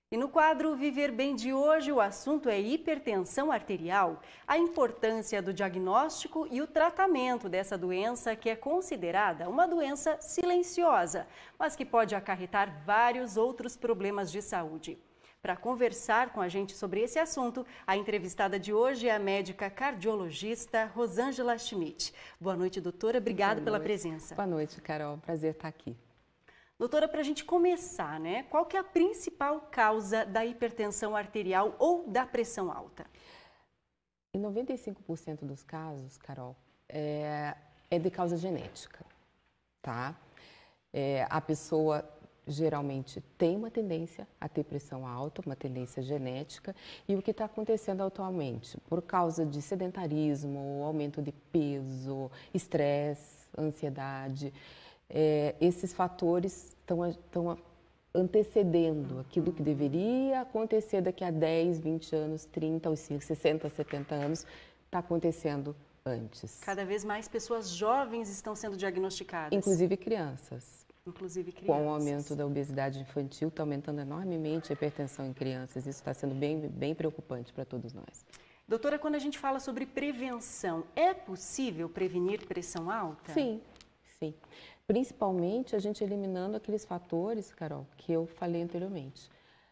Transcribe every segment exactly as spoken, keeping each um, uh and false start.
E no quadro Viver Bem de hoje, o assunto é hipertensão arterial, a importância do diagnóstico e o tratamento dessa doença que é considerada uma doença silenciosa, mas que pode acarretar vários outros problemas de saúde. Para conversar com a gente sobre esse assunto, a entrevistada de hoje é a médica cardiologista Rosângela Schmidt. Boa noite, doutora. Obrigada pela presença. Boa noite, Carol. Prazer estar aqui. Doutora, para a gente começar, né? Qual que é a principal causa da hipertensão arterial ou da pressão alta? Em noventa e cinco por cento dos casos, Carol, é, é de causa genética, tá? É, a pessoa geralmente tem uma tendência a ter pressão alta, uma tendência genética, e o que está acontecendo atualmente, por causa de sedentarismo, aumento de peso, estresse, ansiedade, É, esses fatores estão antecedendo aquilo que deveria acontecer daqui a dez, vinte anos, trinta, sessenta, setenta anos, está acontecendo antes. Cada vez mais pessoas jovens estão sendo diagnosticadas. Inclusive crianças. Inclusive crianças. Com o aumento da obesidade infantil, está aumentando enormemente a hipertensão em crianças. Isso está sendo bem, bem preocupante para todos nós. Doutora, quando a gente fala sobre prevenção, é possível prevenir pressão alta? Sim, sim. Principalmente a gente eliminando aqueles fatores, Carol, que eu falei anteriormente.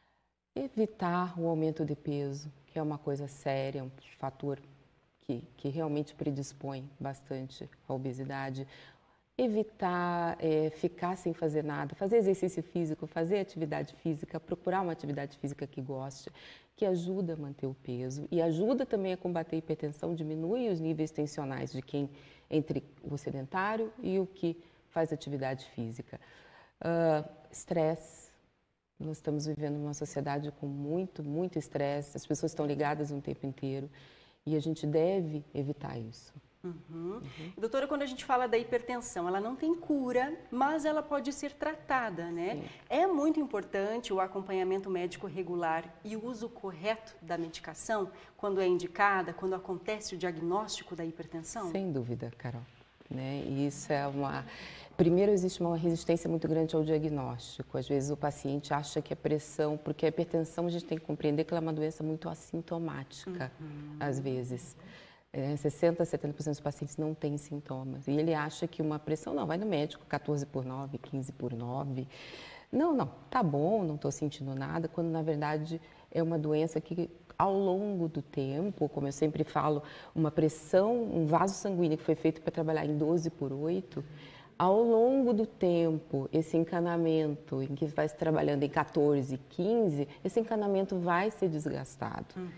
Evitar o aumento de peso, que é uma coisa séria, um fator que, que realmente predispõe bastante à obesidade. Evitar é, ficar sem fazer nada, fazer exercício físico, fazer atividade física, procurar uma atividade física que goste, que ajuda a manter o peso e ajuda também a combater a hipertensão, diminui os níveis tensionais de quem entre o sedentário e o que faz atividade física. Uh, estresse. Nós estamos vivendo numa sociedade com muito, muito estresse. As pessoas estão ligadas o tempo inteiro e a gente deve evitar isso. Uhum. Uhum. Doutora, quando a gente fala da hipertensão, ela não tem cura, mas ela pode ser tratada, né? Sim. É muito importante o acompanhamento médico regular e o uso correto da medicação quando é indicada, quando acontece o diagnóstico da hipertensão? Sem dúvida, Carol. Né? E isso é uma... Primeiro, existe uma resistência muito grande ao diagnóstico. Às vezes o paciente acha que é pressão, porque a hipertensão a gente tem que compreender que ela é uma doença muito assintomática, uhum. às vezes. É, sessenta, setenta por cento dos pacientes não têm sintomas. E ele acha que uma pressão, não, vai no médico, quatorze por nove, quinze por nove. Não, não, tá bom, não estou sentindo nada, quando na verdade é uma doença que ao longo do tempo, como eu sempre falo, uma pressão, um vaso sanguíneo que foi feito para trabalhar em doze por oito, ao longo do tempo, esse encanamento em que vai se trabalhando em quatorze, quinze, esse encanamento vai ser desgastado. Uhum.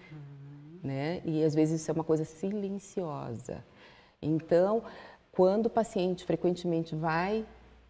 Né? E às vezes isso é uma coisa silenciosa. Então, quando o paciente frequentemente vai uh,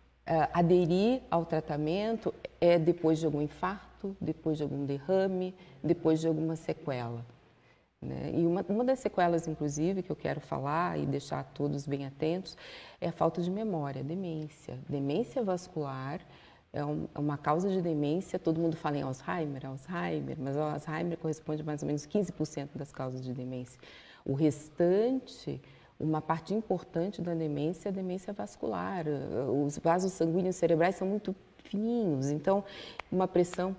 aderir ao tratamento, é depois de algum infarto, depois de algum derrame, depois de alguma sequela. Né? E uma, uma das sequelas, inclusive, que eu quero falar e deixar todos bem atentos, é a falta de memória, demência. Demência vascular é, um, é uma causa de demência, todo mundo fala em Alzheimer, Alzheimer, mas o Alzheimer corresponde a mais ou menos quinze por cento das causas de demência. O restante, uma parte importante da demência é a demência vascular. Os vasos sanguíneos cerebrais são muito fininhos, então uma pressão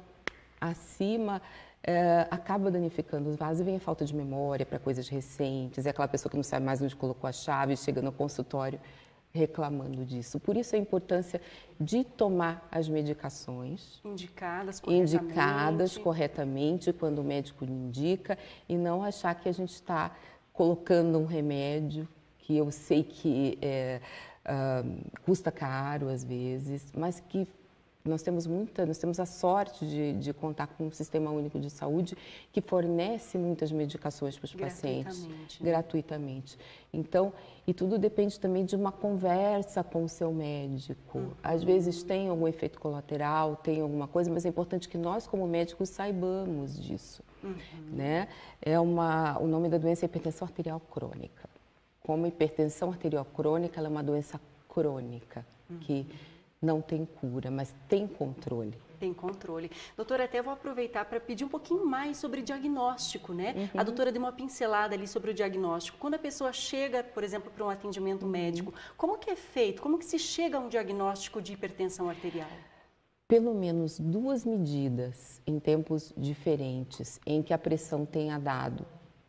acima é, acaba danificando os vasos e vem a falta de memória para coisas recentes, é aquela pessoa que não sabe mais onde colocou a chave, chega no consultório reclamando disso. Por isso a importância de tomar as medicações indicadas corretamente, indicadas corretamente quando o médico indica e não achar que a gente está colocando um remédio que eu sei que é, uh, custa caro às vezes, mas que nós temos muita, nós temos a sorte de, de contar com um sistema único de saúde que fornece muitas medicações para os pacientes né? gratuitamente. Então, e tudo depende também de uma conversa com o seu médico. Uhum. Às vezes tem algum efeito colateral, tem alguma coisa, mas é importante que nós, como médicos, saibamos disso. Uhum. Né? É uma, o nome da doença é hipertensão arterial crônica. Como hipertensão arterial crônica, ela é uma doença crônica, uhum. que não tem cura, mas tem controle. Tem controle. Doutora, até vou aproveitar para pedir um pouquinho mais sobre diagnóstico, né? Uhum. A doutora deu uma pincelada ali sobre o diagnóstico. Quando a pessoa chega, por exemplo, para um atendimento uhum. médico, como que é feito? Como que se chega a um diagnóstico de hipertensão arterial? pelo menos duas medidas em tempos diferentes em que a pressão tenha dado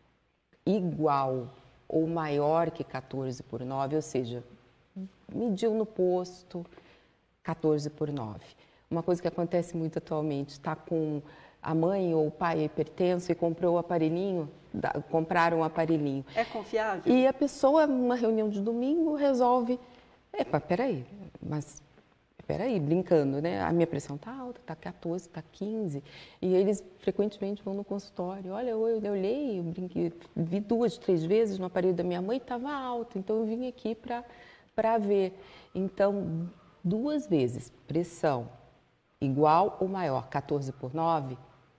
igual ou maior que quatorze por nove, ou seja, mediu no posto quatorze por nove. Uma coisa que acontece muito atualmente, está com a mãe ou o pai hipertenso e comprou o aparelhinho, compraram um aparelhinho. É confiável? E a pessoa, numa reunião de domingo, resolve, epa, peraí, mas... Peraí, brincando, né? A minha pressão está alta, está quatorze, está quinze. E eles frequentemente vão no consultório. Olha, eu, eu olhei, eu brinquei, vi duas, três vezes no aparelho da minha mãe e estava alto. Então, eu vim aqui para ver. Então, duas vezes, pressão igual ou maior, quatorze por nove,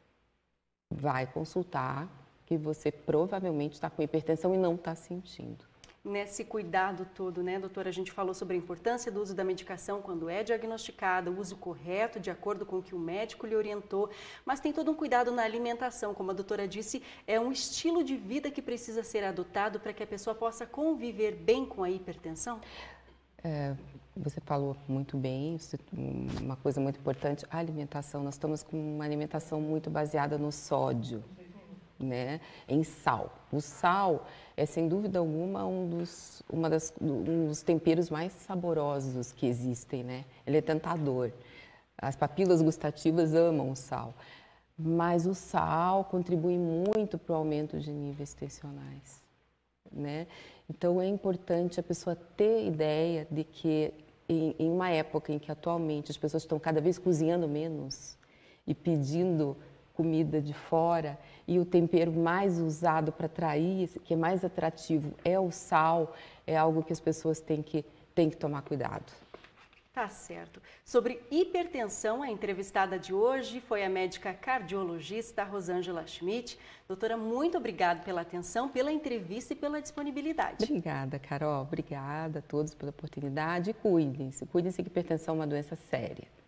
vai consultar que você provavelmente está com hipertensão e não está sentindo. Nesse cuidado todo, né, doutora? A gente falou sobre a importância do uso da medicação quando é diagnosticada, o uso correto, de acordo com o que o médico lhe orientou, mas tem todo um cuidado na alimentação, como a doutora disse, é um estilo de vida que precisa ser adotado para que a pessoa possa conviver bem com a hipertensão? É, você falou muito bem, uma coisa muito importante, a alimentação. Nós estamos com uma alimentação muito baseada no sódio, né, em sal. O sal é, sem dúvida alguma, um dos, uma das, um dos temperos mais saborosos que existem, né? Ele é tentador. As papilas gustativas amam o sal, mas o sal contribui muito para o aumento de níveis tensionais, né? Então, é importante a pessoa ter ideia de que, em, em uma época em que atualmente as pessoas estão cada vez cozinhando menos e pedindo comida de fora, e o tempero mais usado para atrair, que é mais atrativo, é o sal, é algo que as pessoas têm que, têm que tomar cuidado. Tá certo. Sobre hipertensão, a entrevistada de hoje foi a médica cardiologista Rosângela Schmidt. Doutora, muito obrigada pela atenção, pela entrevista e pela disponibilidade. Obrigada, Carol. Obrigada a todos pela oportunidade. E cuidem-se. Cuidem-se que hipertensão é uma doença séria.